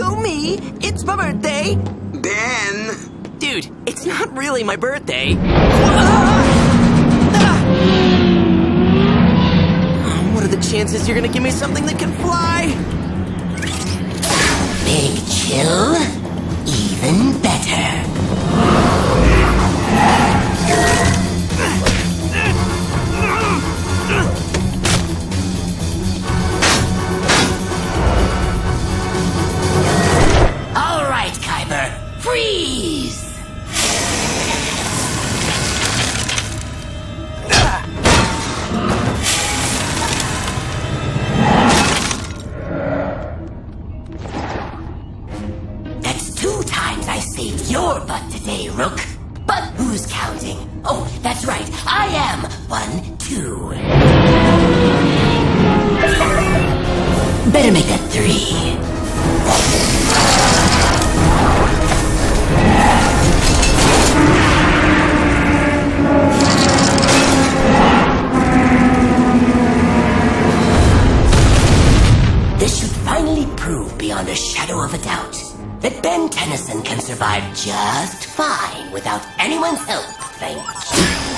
go me! It's my birthday! Ben! Dude, it's not really my birthday. What are the chances you're gonna give me something that can fly? Big chill? Even better. All right, Kyber. Freeze! That's 2 times I saved your butt today, Rook. But who's counting? Oh, that's right. I am 1, 2. Better make that 3. This should finally prove beyond a shadow of a doubt that Ben Tennyson can survive just fine without anyone's help, thank you.